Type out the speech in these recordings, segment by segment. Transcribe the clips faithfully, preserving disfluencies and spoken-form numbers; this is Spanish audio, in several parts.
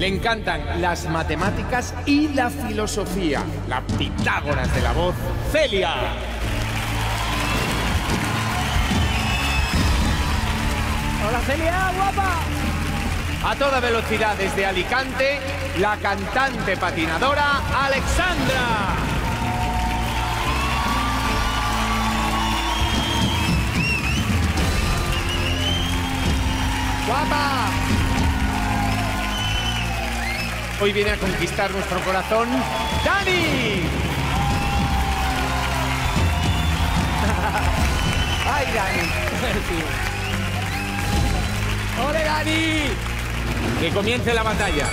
Le encantan las matemáticas y la filosofía. La Pitágoras de la voz, Celia. Hola, Celia, guapa. A toda velocidad desde Alicante, la cantante patinadora Alexandra. ¡Guapa! Hoy viene a conquistar nuestro corazón, ¡Dani! ¡Ay, Dani! ¡Ole, Dani! Que comience la batalla.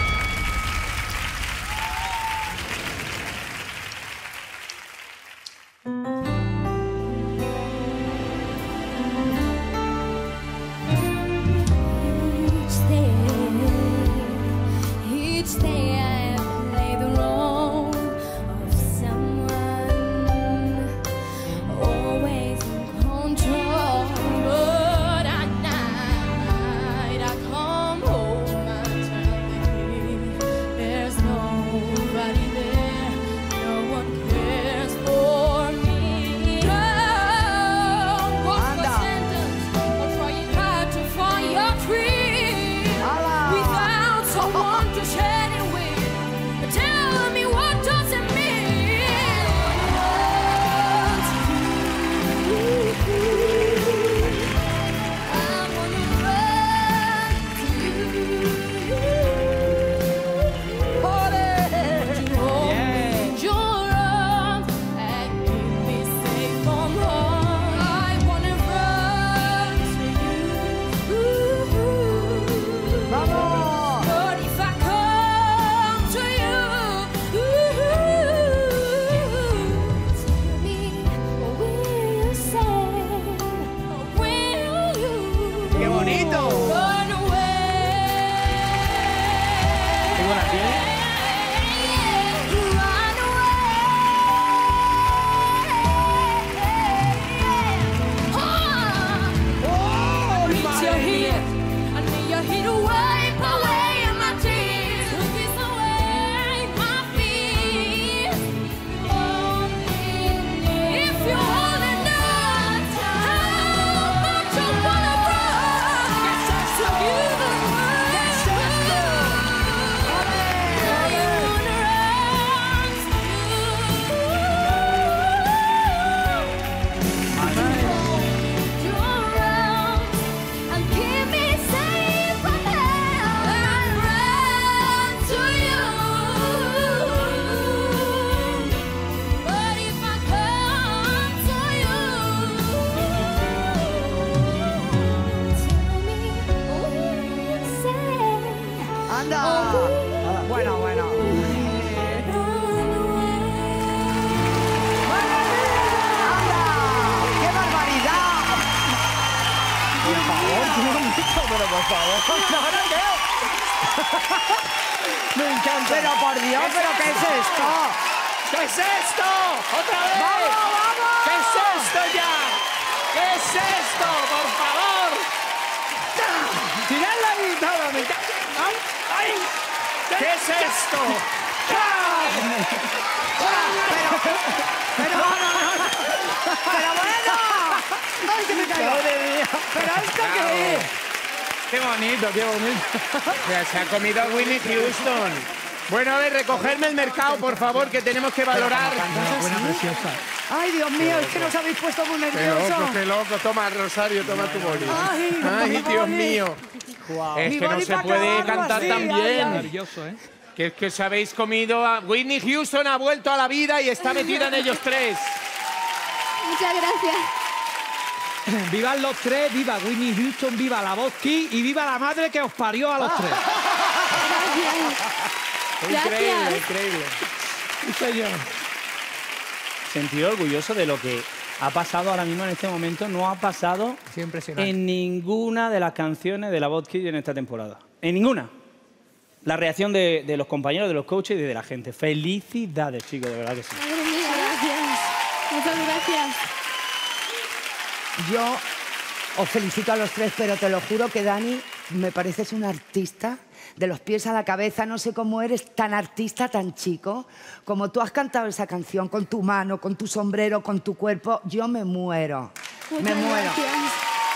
Bueno, bueno. ¡Qué barbaridad! Por favor, qué bonito, pero por favor. No, no creo. Me encanta. Pero por Dios, ¿pero qué es esto? ¿Qué es esto? ¡Otra vez! ¡Vamos, vamos! ¿Qué es esto ya? ¿Qué es esto? ¡Por favor! ¡Tirad la guitarra! ¡Me ca... ¡Ay! ¡Ay! ¿Qué es esto? Pero, pero, no, no, no. Pero bueno. ¡Ay, que me caigo! ¡Madre mía! ¿Pero esto qué es? ¡Qué bonito, qué bonito! Ya se ha comido a Whitney Houston. Bueno, a ver, recogerme el mercado, por favor, que tenemos que valorar. Buena, preciosa. Ay, Dios mío, es que nos habéis puesto muy nerviosos. Qué loco, qué loco. Toma, Rosario, toma tu boli. Ay, Ay, Dios boli. mío. Wow. Es Mi que no boli se para puede acabarlo cantar así, tan ay, bien. ay. Maravilloso, ¿eh? Que es que os habéis comido a... Whitney Houston ha vuelto a la vida y está metida en ellos tres. Muchas gracias. Vivan los tres, viva Whitney Houston, viva la voz Key y viva la madre que os parió a los tres. Gracias. Increíble, Gracias. increíble. Sí, señor. Sentido orgulloso de lo que ha pasado ahora mismo en este momento. No ha pasado Sí, impresionante. en ninguna de las canciones de la voz Key en esta temporada. En ninguna. La reacción de, de los compañeros, de los coaches y de la gente. Felicidades, chicos, de verdad que sí. Madre mía, gracias. Muchas gracias. Yo os felicito a los tres, pero te lo juro que Dani me pareces un artista, de los pies a la cabeza. No sé cómo eres tan artista, tan chico. Como tú has cantado esa canción, con tu mano, con tu sombrero, con tu cuerpo, yo me muero. Muchas me muero. gracias.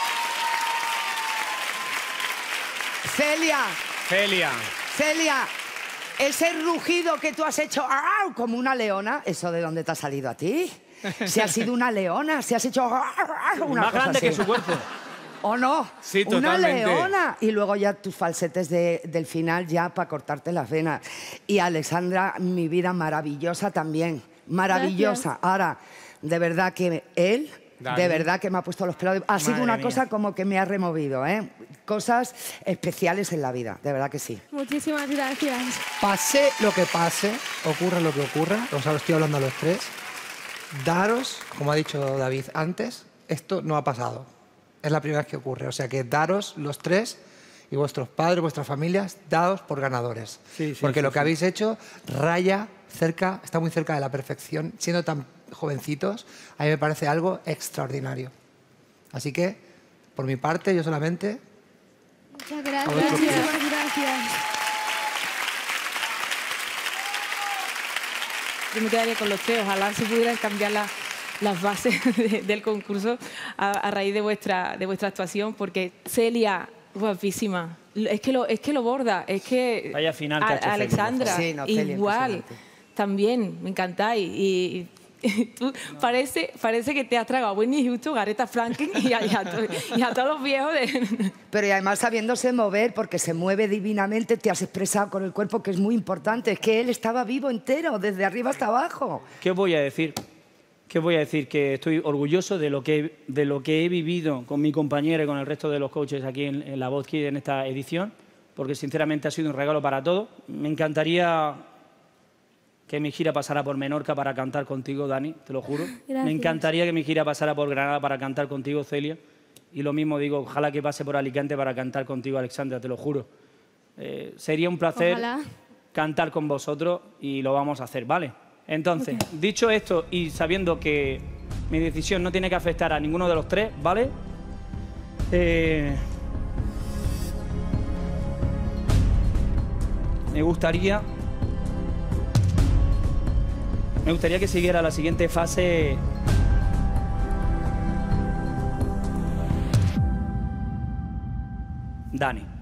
Celia, Celia. Celia, ese rugido que tú has hecho ¡ah! Como una leona, ¿eso de dónde te ha salido a ti? Si has sido una leona, si has hecho ¡ah! Una Más cosa grande así. que su cuerpo. ¿O no? Sí, una totalmente. leona. Y luego ya tus falsetes de- del final ya para cortarte las venas. Y Alexandra, mi vida maravillosa también. Maravillosa. Gracias. Ahora, de verdad que él, Dani. de verdad que me ha puesto los pelos. de- Ha sido Madre una mía. cosa como que me ha removido, ¿eh? Cosas especiales en la vida, de verdad que sí. Muchísimas gracias. Pase lo que pase, ocurra lo que ocurra, os lo estoy hablando a los tres, daros, como ha dicho David antes, esto no ha pasado. Es la primera vez que ocurre. O sea que daros los tres y vuestros padres, vuestras familias, daos por ganadores. Sí, sí, Porque sí, lo que sí. habéis hecho raya cerca, está muy cerca de la perfección. Siendo tan jovencitos, a mí me parece algo extraordinario. Así que, por mi parte, yo solamente... Muchas gracias. vuestros pies. Muchísimas gracias. Yo me quedaría con los tres. Ojalá se pudieran cambiar la- las bases de- del concurso a, a raíz de vuestra, de vuestra actuación, porque Celia, guapísima. Es que lo, es que lo borda. Es que Vaya final que ha a- hecho Celia, Alexandra, sí, no, Celia, igual. impresionante. También, me encantáis. Y, y tú parece, parece que te has tragado a Whitney Houston, a Aretha Franklin y a, y a to- y a todos los viejos de... Pero y además sabiéndose mover, porque se mueve divinamente, te has expresado con el cuerpo, que es muy importante. Es que él estaba vivo entero, desde arriba hasta abajo. ¿Qué os voy a decir? ¿Qué os voy a decir? Que estoy orgulloso de lo que, de lo que he vivido con mi compañera y con el resto de los coaches aquí en, en La Voz Kids en esta edición, porque sinceramente ha sido un regalo para todos. Me encantaría que mi gira pasara por Menorca para cantar contigo, Dani, te lo juro. Gracias. Me encantaría que mi gira pasara por Granada para cantar contigo, Celia. Y lo mismo digo, ojalá que pase por Alicante para cantar contigo, Alexandra, te lo juro. Eh, sería un placer Ojalá. cantar con vosotros y lo vamos a hacer, ¿vale? Entonces, dicho esto y sabiendo que mi decisión no tiene que afectar a ninguno de los tres, ¿vale? Eh, me gustaría... Me gustaría que siguiera la siguiente fase... Dani.